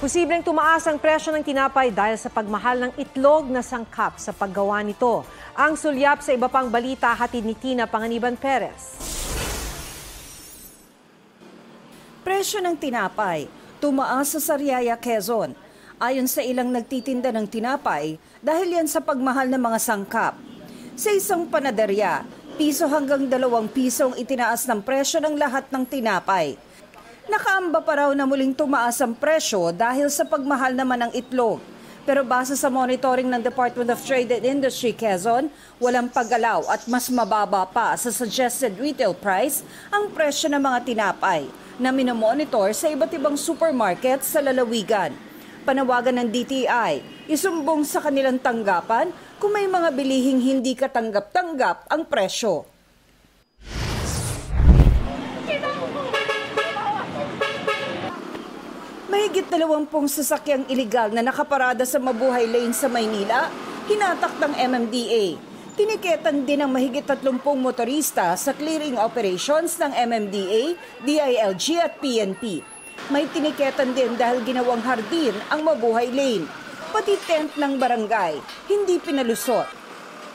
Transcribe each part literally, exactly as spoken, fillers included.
Posibleng tumaas ang presyo ng tinapay dahil sa pagmahal ng itlog na sangkap sa paggawa nito. Ang sulyap sa iba pang balita hatid ni Tina Panganiban Perez. Presyo ng tinapay tumaas sa Sariaya, Quezon. Ayon sa ilang nagtitinda ng tinapay dahil yan sa pagmahal ng mga sangkap. Sa isang panaderya, piso hanggang dalawang pisong itinaas ng presyo ng lahat ng tinapay. Nakaamba pa raw na muling tumaas ang presyo dahil sa pagmahal naman ng itlog. Pero base sa monitoring ng Department of Trade and Industry Quezon, walang paggalaw at mas mababa pa sa suggested retail price ang presyo ng mga tinapay na minomonitor sa iba't ibang supermarket sa lalawigan. Panawagan ng D T I, isumbong sa kanilang tanggapan kung may mga bilihing hindi katanggap-tanggap ang presyo. Mahigit dalawampung sasakyang iligal na nakaparada sa Mabuhay Lane sa Maynila, hinatak ng M M D A. Tiniketan din ang mahigit tatlumpung motorista sa clearing operations ng M M D A, D I L G at P N P. May tiniketan din dahil ginawang hardin ang Mabuhay Lane. Pati tent ng barangay, hindi pinalusot.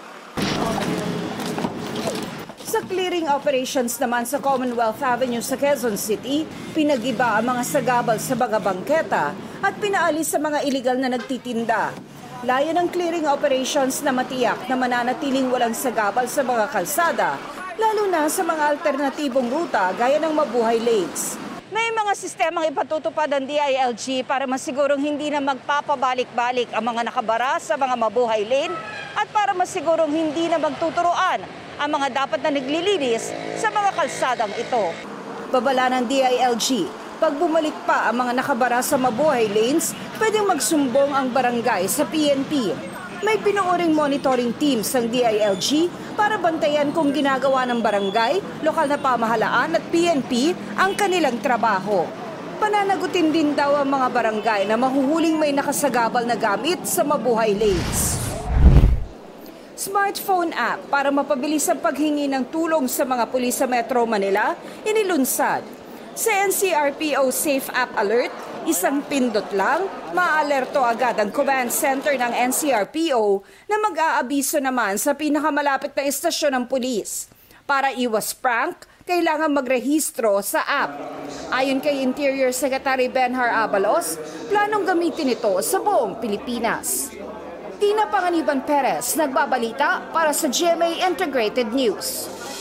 Sa clearing operations naman sa Commonwealth Avenue sa Quezon City, pinagiba ang mga sagabal sa mga bangketa at pinaalis sa mga iligal na nagtitinda. Layo ng clearing operations na matiyak na mananatiling walang sagabal sa mga kalsada, lalo na sa mga alternatibong ruta gaya ng Mabuhay Lanes. May mga sistemang ipatutupad ng D I L G para masigurong hindi na magpapabalik-balik ang mga nakabara sa mga Mabuhay Lane at para masigurong hindi na magtuturoan ang mga dapat na naglilinis sa mga kalsadang ito. Babala ng D I L G, pag bumalik pa ang mga nakabara sa Mabuhay Lanes, pwedeng magsumbong ang barangay sa P N P. May pinuuring monitoring teams ng D I L G para bantayan kung ginagawa ng barangay, lokal na pamahalaan at P N P ang kanilang trabaho. Pananagutin din daw ang mga barangay na mahuhuling may nakasagabal na gamit sa Mabuhay Lanes. Smartphone app para mapabilis ang paghingi ng tulong sa mga pulis sa Metro Manila, inilunsad. Sa N C R P O Safe App Alert, isang pindot lang, maalerto agad ang command center ng N C R P O na mag-aabiso naman sa pinakamalapit na istasyon ng pulis. Para iwas prank, kailangan magrehistro sa app. Ayon kay Interior Secretary Benhar Abalos, planong gamitin ito sa buong Pilipinas. Tina Panganiban Perez, nagbabalita para sa G M A Integrated News.